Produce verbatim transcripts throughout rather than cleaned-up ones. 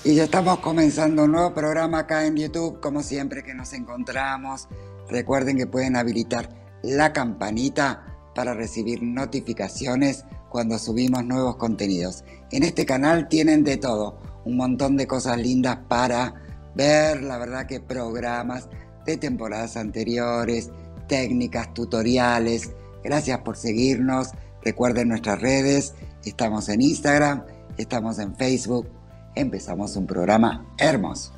Y ya estamos comenzando un nuevo programa acá en YouTube, como siempre que nos encontramos. Recuerden que pueden habilitar la campanita para recibir notificaciones cuando subimos nuevos contenidos. En este canal tienen de todo, un montón de cosas lindas para ver, la verdad que programas de temporadas anteriores, técnicas, tutoriales. Gracias por seguirnos. Recuerden nuestras redes, estamos en Instagram, estamos en Facebook. Empezamos un programa hermoso.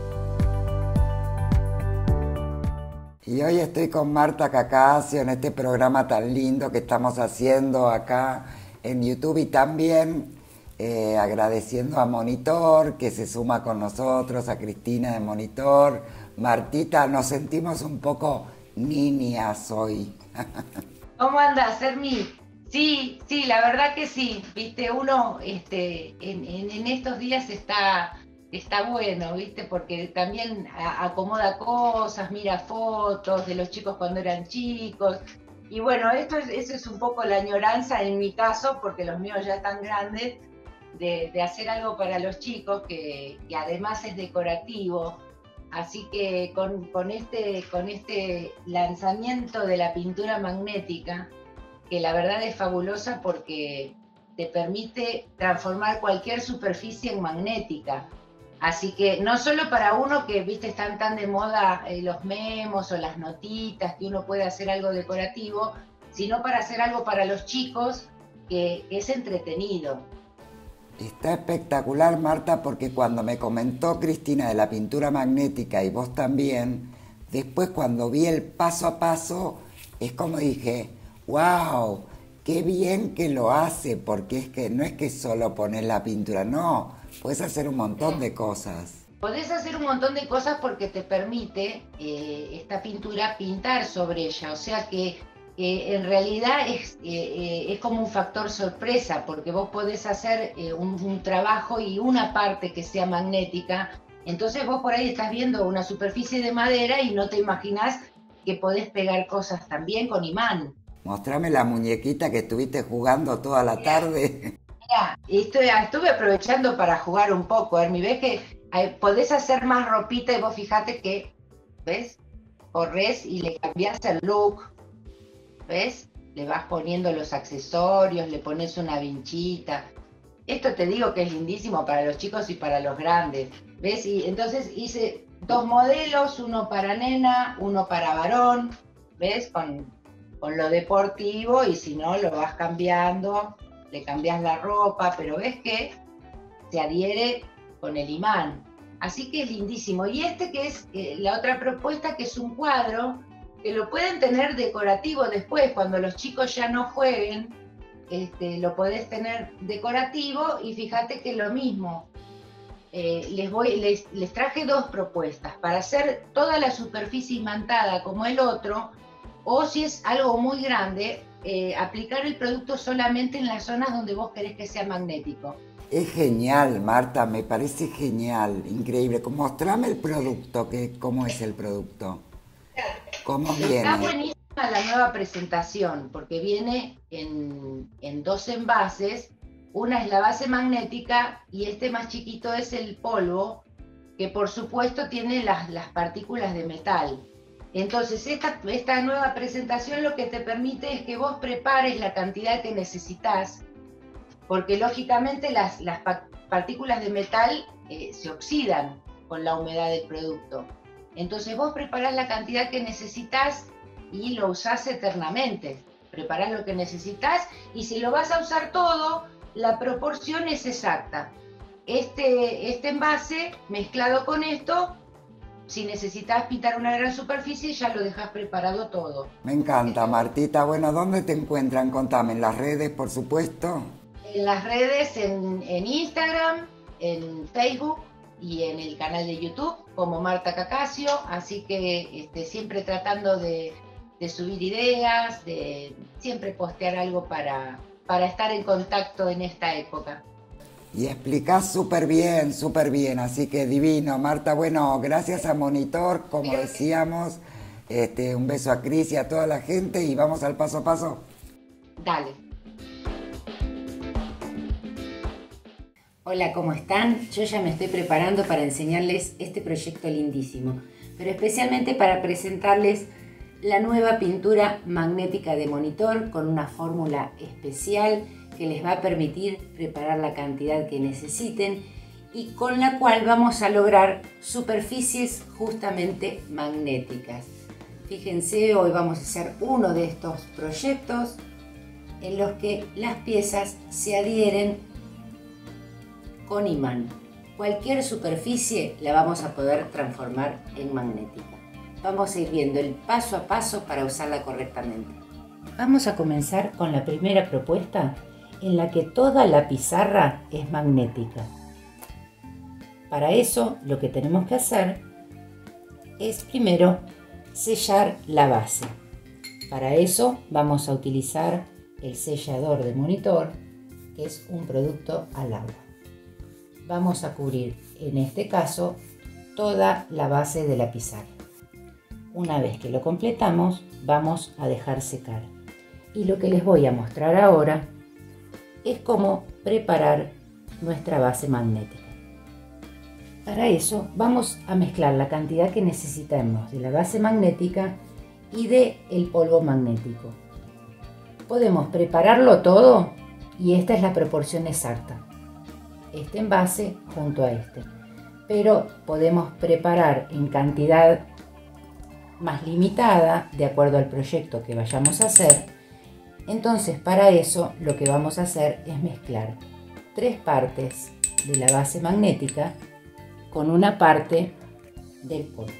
Y hoy estoy con Marta Cacasio en este programa tan lindo que estamos haciendo acá en YouTube y también eh, agradeciendo a Monitor que se suma con nosotros, a Cristina de Monitor. Martita, nos sentimos un poco niñas hoy. ¿Cómo andas, Hermi? Sí, sí, la verdad que sí, viste, uno este, en, en, en estos días está, está bueno, viste, porque también a- acomoda cosas, mira fotos de los chicos cuando eran chicos, y bueno, esto es, eso es un poco la añoranza en mi caso, porque los míos ya están grandes, de, de hacer algo para los chicos que, que además es decorativo. Así que con, con, este, con este lanzamiento de la pintura magnética, que la verdad es fabulosa porque te permite transformar cualquier superficie en magnética. Así que no solo para uno que, viste, están tan de moda eh, los memos o las notitas, que uno puede hacer algo decorativo, sino para hacer algo para los chicos que, que es entretenido. Está espectacular, Marta, porque cuando me comentó Cristina de la pintura magnética y vos también, después cuando vi el paso a paso, es como dije, wow, qué bien que lo hace, porque es que no es que solo poner la pintura, no, puedes hacer un montón de cosas. Podés hacer un montón de cosas porque te permite eh, esta pintura pintar sobre ella, o sea que eh, en realidad es, eh, eh, es como un factor sorpresa, porque vos podés hacer eh, un, un trabajo y una parte que sea magnética, entonces vos por ahí estás viendo una superficie de madera y no te imaginás que podés pegar cosas también con imán. Mostrame la muñequita que estuviste jugando toda la tarde. Mira, estoy, estuve aprovechando para jugar un poco, Hermi, ves que eh, podés hacer más ropita y vos fijate que, ¿ves? Corres y le cambias el look, ¿ves? Le vas poniendo los accesorios, le pones una vinchita. Esto te digo que es lindísimo para los chicos y para los grandes, ¿ves? Y entonces hice dos modelos, uno para nena, uno para varón, ¿ves? Con, con lo deportivo y si no lo vas cambiando, le cambias la ropa, pero ves que se adhiere con el imán. Así que es lindísimo. Y este que es eh, la otra propuesta, que es un cuadro, que lo pueden tener decorativo después, cuando los chicos ya no jueguen, este, lo podés tener decorativo y fíjate que lo mismo. Eh, les, voy, les, les traje dos propuestas para hacer toda la superficie imantada como el otro, o si es algo muy grande, eh, aplicar el producto solamente en las zonas donde vos querés que sea magnético. Es genial, Marta, me parece genial, increíble. Mostrame el producto, que, cómo es el producto, cómo Está viene. buenísima la nueva presentación porque viene en, en dos envases. Una es la base magnética y este más chiquito es el polvo, que por supuesto tiene las, las partículas de metal. Entonces esta, esta nueva presentación lo que te permite es que vos prepares la cantidad que necesitas, porque lógicamente las, las partículas de metal eh, se oxidan con la humedad del producto. Entonces vos preparás la cantidad que necesitas y lo usás eternamente. Preparás lo que necesitas y si lo vas a usar todo, la proporción es exacta. Este, este envase mezclado con esto, si necesitas pintar una gran superficie, ya lo dejas preparado todo. Me encanta, Martita. Bueno, ¿dónde te encuentran? Contame, en las redes, por supuesto. En las redes, en, en Instagram, en Facebook y en el canal de YouTube como Marta Cacasio, así que este, siempre tratando de, de subir ideas, de siempre postear algo para, para estar en contacto en esta época. Y explicás súper bien, súper bien, así que divino, Marta. Bueno, gracias a Monitor, como decíamos, este, un beso a Cris y a toda la gente y vamos al paso a paso. Dale. Hola, ¿cómo están? Yo ya me estoy preparando para enseñarles este proyecto lindísimo, pero especialmente para presentarles la nueva pintura magnética de monitor con una fórmula especial que les va a permitir preparar la cantidad que necesiten y con la cual vamos a lograr superficies justamente magnéticas. Fíjense, hoy vamos a hacer uno de estos proyectos en los que las piezas se adhieren con imán. Cualquier superficie la vamos a poder transformar en magnética. Vamos a ir viendo el paso a paso para usarla correctamente. Vamos a comenzar con la primera propuesta en la que toda la pizarra es magnética. Para eso lo que tenemos que hacer es primero sellar la base. Para eso vamos a utilizar el sellador de monitor, que es un producto al agua. Vamos a cubrir, en este caso, toda la base de la pizarra. Una vez que lo completamos, vamos a dejar secar. Y lo que les voy a mostrar ahora es cómo preparar nuestra base magnética. Para eso vamos a mezclar la cantidad que necesitamos de la base magnética y del polvo magnético. Podemos prepararlo todo y esta es la proporción exacta. Este envase junto a este, pero podemos preparar en cantidad más limitada de acuerdo al proyecto que vayamos a hacer. Entonces para eso lo que vamos a hacer es mezclar tres partes de la base magnética con una parte del polvo.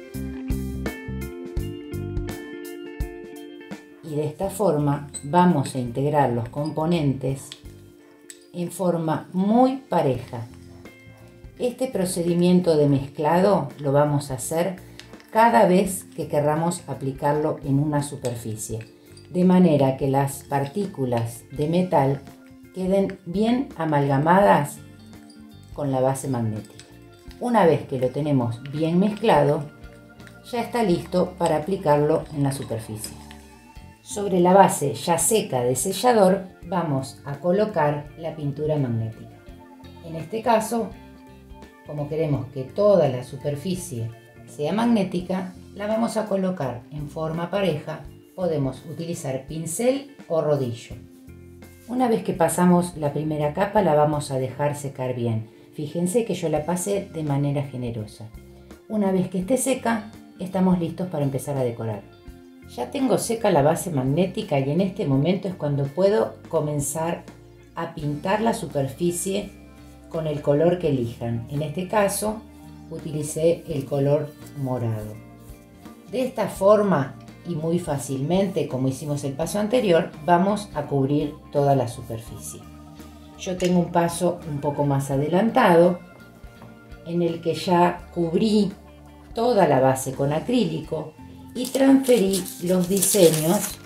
Y de esta forma vamos a integrar los componentes en forma muy pareja. Este procedimiento de mezclado lo vamos a hacer cada vez que querramos aplicarlo en una superficie, de manera que las partículas de metal queden bien amalgamadas con la base magnética. Una vez que lo tenemos bien mezclado, ya está listo para aplicarlo en la superficie. Sobre la base ya seca de sellador vamos a colocar la pintura magnética. En este caso, como queremos que toda la superficie sea magnética, la vamos a colocar en forma pareja. Podemos utilizar pincel o rodillo. Una vez que pasamos la primera capa la vamos a dejar secar bien. Fíjense que yo la pasé de manera generosa. Una vez que esté seca, estamos listos para empezar a decorar. Ya tengo seca la base magnética y en este momento es cuando puedo comenzar a pintar la superficie con el color que elijan. En este caso utilicé el color morado. De esta forma y muy fácilmente, como hicimos el paso anterior, vamos a cubrir toda la superficie. Yo tengo un paso un poco más adelantado en el que ya cubrí toda la base con acrílico y transferí los diseños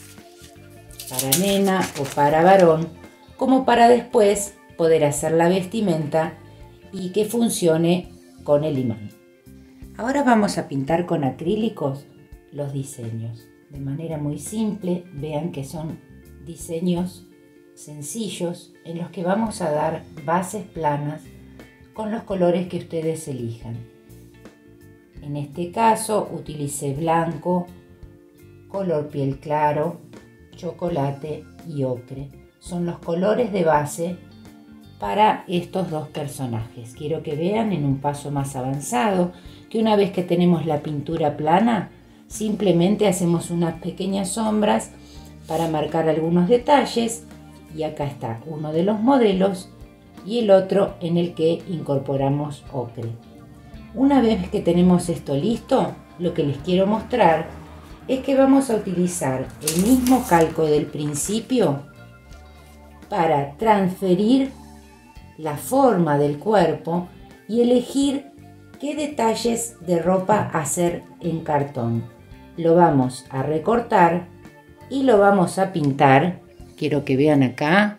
para nena o para varón, como para después poder hacer la vestimenta y que funcione con el imán. Ahora vamos a pintar con acrílicos los diseños de manera muy simple. Vean que son diseños sencillos en los que vamos a dar bases planas con los colores que ustedes elijan. En este caso utilicé blanco, color piel claro, chocolate y ocre. Son los colores de base para estos dos personajes. Quiero que vean en un paso más avanzado que una vez que tenemos la pintura plana, simplemente hacemos unas pequeñas sombras para marcar algunos detalles. Y acá está uno de los modelos y el otro en el que incorporamos ocre. Una vez que tenemos esto listo, lo que les quiero mostrar es que vamos a utilizar el mismo calco del principio para transferir la forma del cuerpo y elegir qué detalles de ropa hacer en cartón. Lo vamos a recortar y lo vamos a pintar. Quiero que vean acá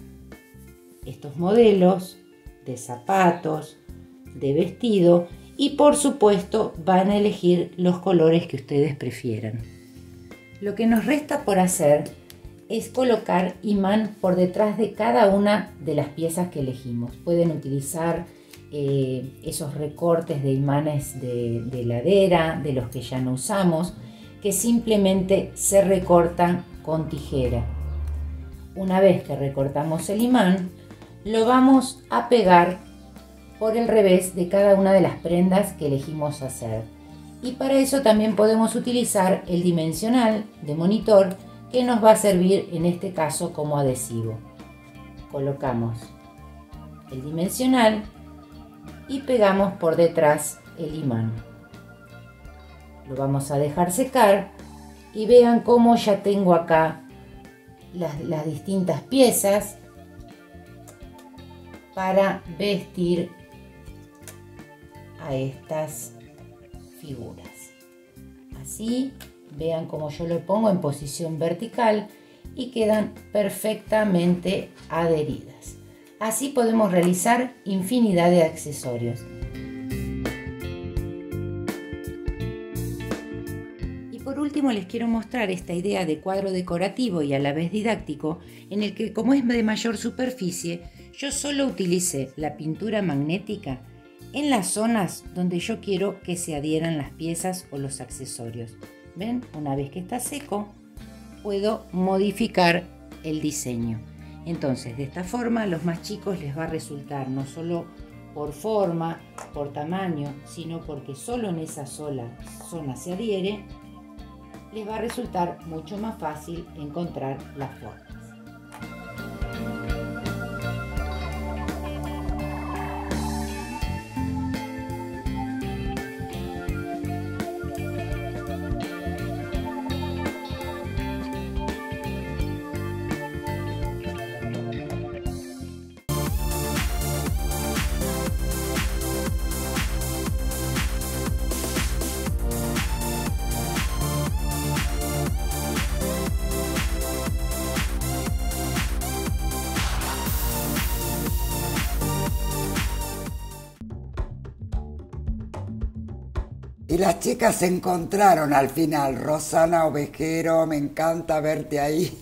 estos modelos de zapatos, de vestido y por supuesto van a elegir los colores que ustedes prefieran. Lo que nos resta por hacer es colocar imán por detrás de cada una de las piezas que elegimos. Pueden utilizar eh, esos recortes de imanes de, de heladera, de los que ya no usamos, que simplemente se recortan con tijera. Una vez que recortamos el imán, lo vamos a pegar por el revés de cada una de las prendas que elegimos hacer. Y para eso también podemos utilizar el dimensional de monitor, que nos va a servir en este caso como adhesivo. Colocamos el dimensional y pegamos por detrás el imán. Lo vamos a dejar secar y vean cómo ya tengo acá las, las distintas piezas para vestir a estas figuras. Así, vean cómo yo lo pongo en posición vertical y quedan perfectamente adheridas. Así podemos realizar infinidad de accesorios. Y por último les quiero mostrar esta idea de cuadro decorativo y a la vez didáctico, en el que, como es de mayor superficie, yo solo utilicé la pintura magnética en las zonas donde yo quiero que se adhieran las piezas o los accesorios. ¿Ven? Una vez que está seco, puedo modificar el diseño. Entonces, de esta forma, a los más chicos les va a resultar no solo por forma, por tamaño, sino porque solo en esa sola zona se adhiere, les va a resultar mucho más fácil encontrar las formas. Y las chicas se encontraron al final. Rosana Ovejero, me encanta verte ahí.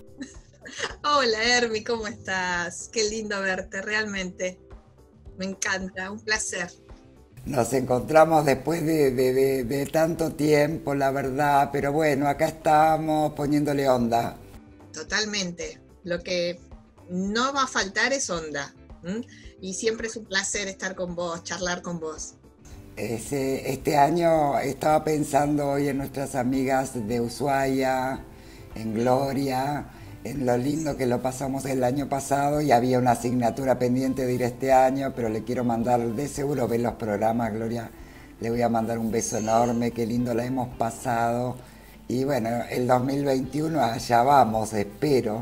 Hola Hermi, ¿cómo estás? Qué lindo verte, realmente. Me encanta, un placer. Nos encontramos después de, de, de, de tanto tiempo, la verdad, pero bueno, acá estamos poniéndole onda. Totalmente. Lo que no va a faltar es onda. ¿Mm? Y siempre es un placer estar con vos, charlar con vos. Ese, este año estaba pensando hoy en nuestras amigas de Ushuaia, en Gloria, en lo lindo que lo pasamos el año pasado, y había una asignatura pendiente de ir este año, pero le quiero mandar, de seguro ver los programas, Gloria, le voy a mandar un beso enorme, qué lindo la hemos pasado, y bueno, el dos mil veintiuno allá vamos, espero.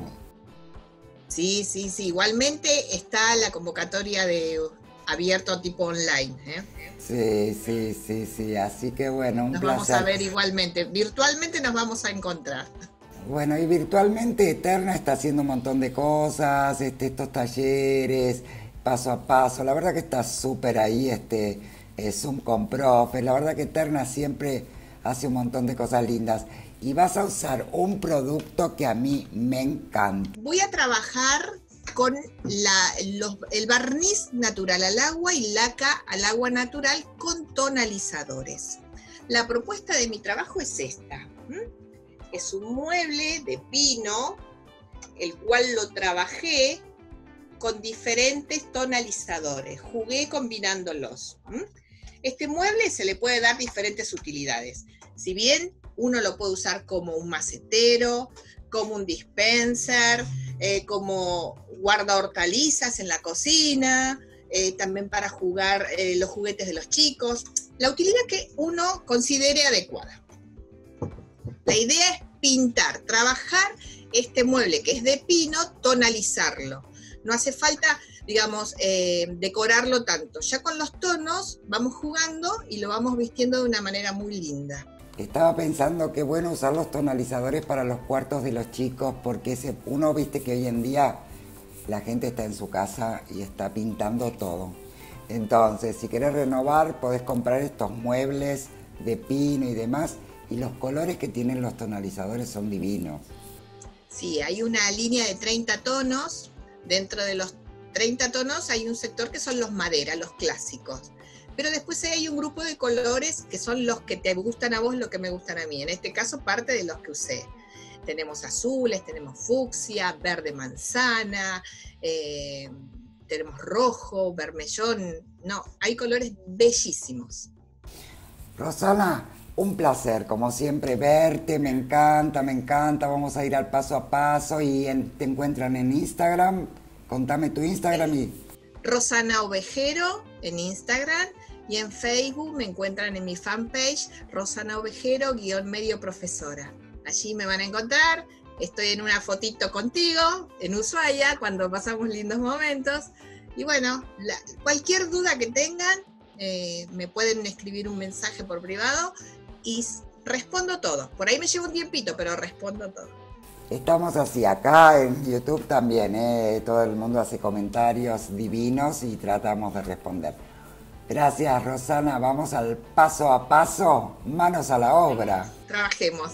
Sí, sí, sí, igualmente está la convocatoria de abierto tipo online, ¿eh? Sí, sí, sí, sí, así que bueno, un nos placer. Vamos a ver igualmente, virtualmente nos vamos a encontrar. Bueno, y virtualmente Eterna está haciendo un montón de cosas, este, estos talleres, paso a paso, la verdad que está súper ahí, este, eh, Zoom con profes, la verdad que Eterna siempre hace un montón de cosas lindas. Y vas a usar un producto que a mí me encanta. Voy a trabajar con la, los, el barniz natural al agua y laca al agua natural con tonalizadores. La propuesta de mi trabajo es esta. ¿Mm? Es un mueble de pino, el cual lo trabajé con diferentes tonalizadores. Jugué combinándolos. ¿Mm? Este mueble se le puede dar diferentes utilidades. Si bien uno lo puede usar como un macetero, como un dispenser, eh, como guarda hortalizas en la cocina, eh, también para jugar eh, los juguetes de los chicos, la utilidad que uno considere adecuada. La idea es pintar, trabajar este mueble que es de pino, tonalizarlo. No hace falta, digamos, eh, decorarlo tanto. Ya con los tonos vamos jugando y lo vamos vistiendo de una manera muy linda. Estaba pensando que bueno usar los tonalizadores para los cuartos de los chicos, porque ese, uno viste que hoy en día la gente está en su casa y está pintando todo. Entonces, si querés renovar, podés comprar estos muebles de pino y demás, y los colores que tienen los tonalizadores son divinos. Sí, hay una línea de treinta tonos. Dentro de los treinta tonos hay un sector que son los madera, los clásicos. Pero después hay un grupo de colores que son los que te gustan a vos, los que me gustan a mí. En este caso, parte de los que usé. Tenemos azules, tenemos fucsia, verde manzana, eh, tenemos rojo, vermellón. No, hay colores bellísimos. Rosana, un placer, como siempre, verte. Me encanta, me encanta. Vamos a ir al paso a paso y en, te encuentran en Instagram. Contame tu Instagram y... Rosana Ovejero en Instagram y en Facebook me encuentran en mi fanpage Rosana Ovejero guión medio profesora. Allí me van a encontrar. Estoy en una fotito contigo en Ushuaia cuando pasamos lindos momentos. Y bueno, la, cualquier duda que tengan, eh, me pueden escribir un mensaje por privado y respondo todo. Por ahí me lleva un tiempito, pero respondo todo. Estamos así, acá en YouTube también, ¿eh? Todo el mundo hace comentarios divinos y tratamos de responder. Gracias, Rosana. Vamos al paso a paso, manos a la obra. Trabajemos.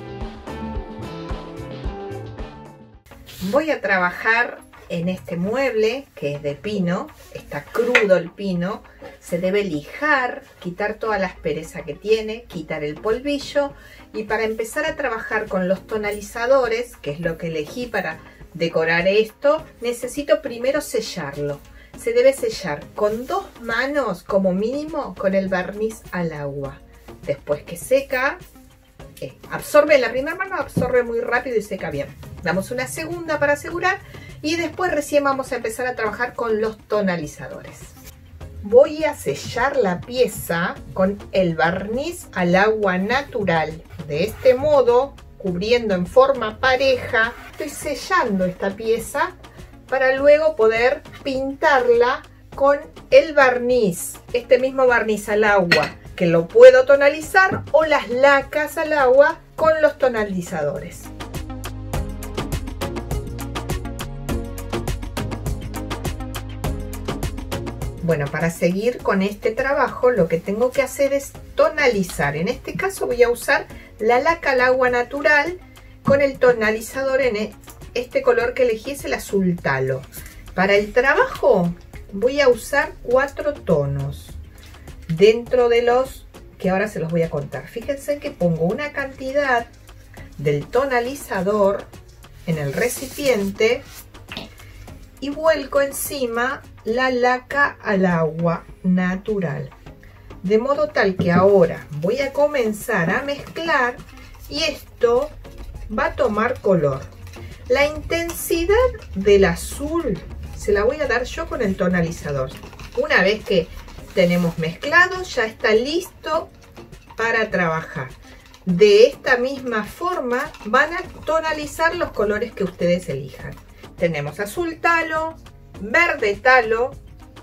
Voy a trabajar en este mueble que es de pino, está crudo el pino, se debe lijar, quitar toda la aspereza que tiene, quitar el polvillo, y para empezar a trabajar con los tonalizadores, que es lo que elegí para decorar esto, necesito primero sellarlo. Se debe sellar con dos manos como mínimo con el barniz al agua. Después que seca, eh, absorbe la primera mano, absorbe muy rápido y seca bien. Damos una segunda para asegurar y después recién vamos a empezar a trabajar con los tonalizadores. Voy a sellar la pieza con el barniz al agua natural. De este modo, cubriendo en forma pareja, estoy sellando esta pieza para luego poder pintarla con el barniz. Este mismo barniz al agua, que lo puedo tonalizar, o las lacas al agua con los tonalizadores. Bueno, para seguir con este trabajo lo que tengo que hacer es tonalizar. En este caso voy a usar la laca al agua natural con el tonalizador en este color que elegí, es el azul talo. Para el trabajo voy a usar cuatro tonos dentro de los que ahora se los voy a contar. Fíjense que pongo una cantidad del tonalizador en el recipiente y vuelco encima la laca al agua natural, de modo tal que ahora voy a comenzar a mezclar y esto va a tomar color. La intensidad del azul se la voy a dar yo con el tonalizador. Una vez que tenemos mezclado, ya está listo para trabajar. De esta misma forma van a tonalizar los colores que ustedes elijan. Tenemos azul talo, verde talo,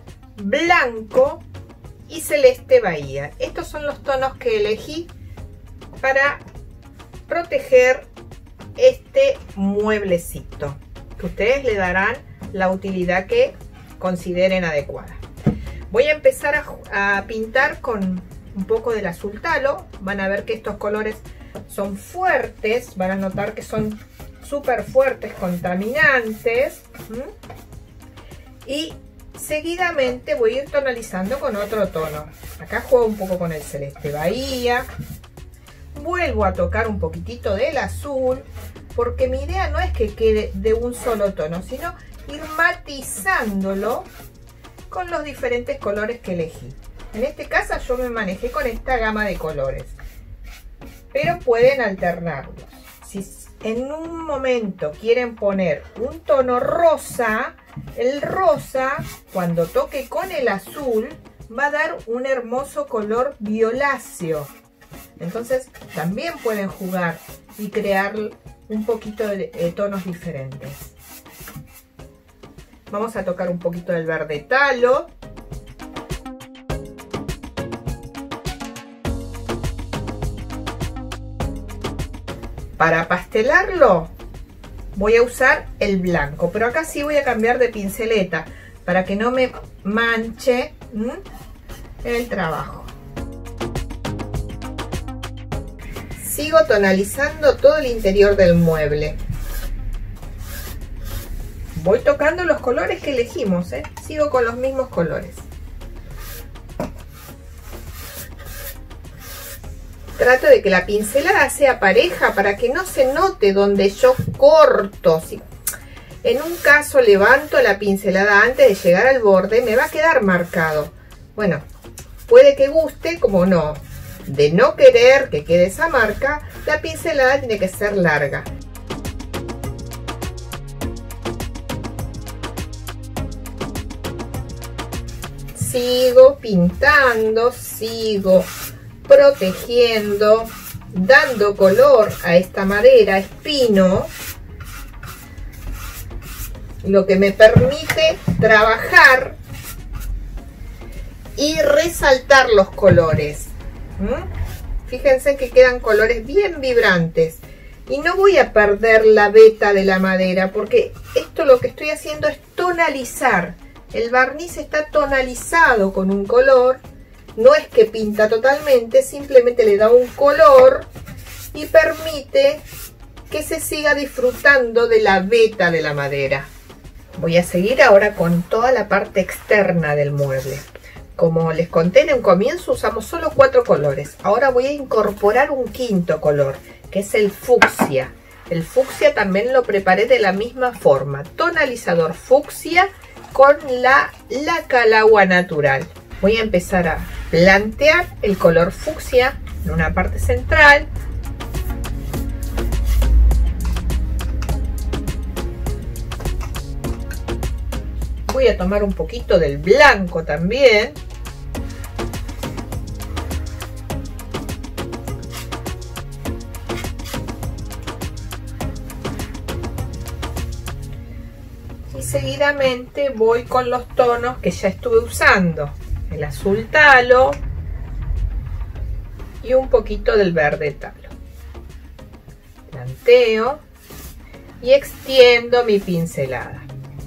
blanco y celeste bahía. Estos son los tonos que elegí para proteger este mueblecito, que ustedes le darán la utilidad que consideren adecuada. Voy a empezar a, a pintar con un poco del azul talo. Van a ver que estos colores son fuertes, van a notar que son súper fuertes, contaminantes. ¿Mm? Y seguidamente voy a ir tonalizando con otro tono. Acá juego un poco con el celeste bahía. Vuelvo a tocar un poquitito del azul, porque mi idea no es que quede de un solo tono, sino ir matizándolo con los diferentes colores que elegí. En este caso yo me manejé con esta gama de colores, pero pueden alternarlos. Si en un momento quieren poner un tono rosa, el rosa, cuando toque con el azul, va a dar un hermoso color violáceo. Entonces también pueden jugar y crear un poquito de, de tonos diferentes. Vamos a tocar un poquito del verde talo. Para pastelarlo voy a usar el blanco, pero acá sí voy a cambiar de pinceleta para que no me manche ¿m? el trabajo. Sigo tonalizando todo el interior del mueble. Voy tocando los colores que elegimos, ¿eh? Sigo con los mismos colores. Trato de que la pincelada sea pareja para que no se note donde yo corto. Si en un caso levanto la pincelada antes de llegar al borde, me va a quedar marcado. Bueno, puede que guste, como no. De no querer que quede esa marca, la pincelada tiene que ser larga. Sigo pintando, sigo protegiendo, dando color a esta madera, espino, lo que me permite trabajar y resaltar los colores. ¿Mm? Fíjense que quedan colores bien vibrantes y no voy a perder la veta de la madera, porque esto lo que estoy haciendo es tonalizar. El barniz está tonalizado con un color. No es que pinta totalmente, simplemente le da un color y permite que se siga disfrutando de la veta de la madera. Voy a seguir ahora con toda la parte externa del mueble. Como les conté en un comienzo, usamos solo cuatro colores. Ahora voy a incorporar un quinto color, que es el fucsia. El fucsia también lo preparé de la misma forma. Tonalizador fucsia con la laca al agua natural. Voy a empezar a plantear el color fucsia en una parte central. Voy a tomar un poquito del blanco también. Y seguidamente voy con los tonos que ya estuve usando. El azul talo y un poquito del verde talo. Planteo y extiendo mi pincelada.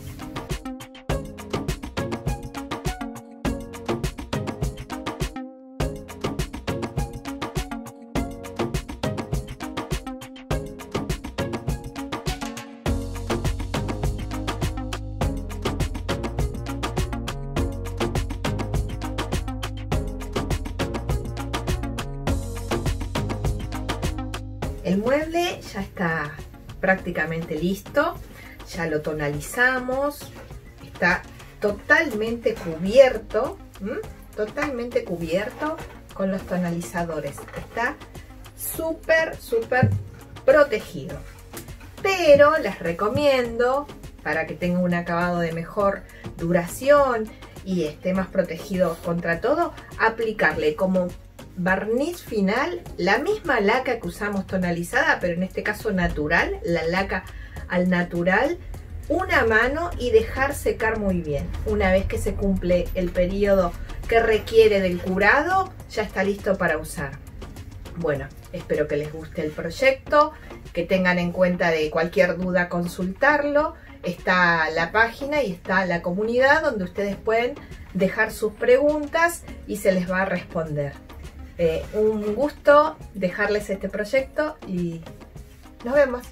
El mueble ya está prácticamente listo, ya lo tonalizamos, está totalmente cubierto, ¿m? totalmente cubierto con los tonalizadores, está súper, súper protegido. Pero les recomiendo, para que tenga un acabado de mejor duración y esté más protegido contra todo, aplicarle como barniz final la misma laca que usamos tonalizada, pero en este caso natural, la laca al natural, una mano y dejar secar muy bien. Una vez que se cumple el periodo que requiere del curado, ya está listo para usar. Bueno, espero que les guste el proyecto, que tengan en cuenta de cualquier duda consultarlo. Está la página y está la comunidad donde ustedes pueden dejar sus preguntas y se les va a responder. Eh, un gusto dejarles este proyecto y nos vemos.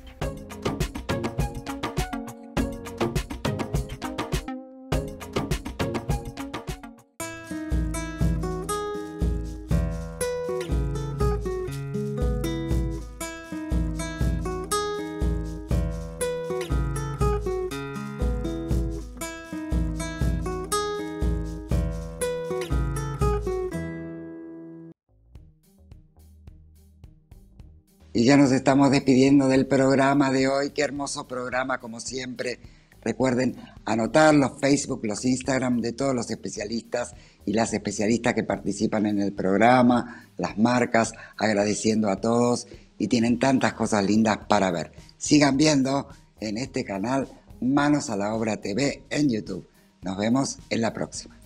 Y ya nos estamos despidiendo del programa de hoy. Qué hermoso programa, como siempre. Recuerden anotar los Facebook, los Instagram de todos los especialistas y las especialistas que participan en el programa, las marcas, agradeciendo a todos. Y tienen tantas cosas lindas para ver. Sigan viendo en este canal Manos a la Obra T V en YouTube. Nos vemos en la próxima.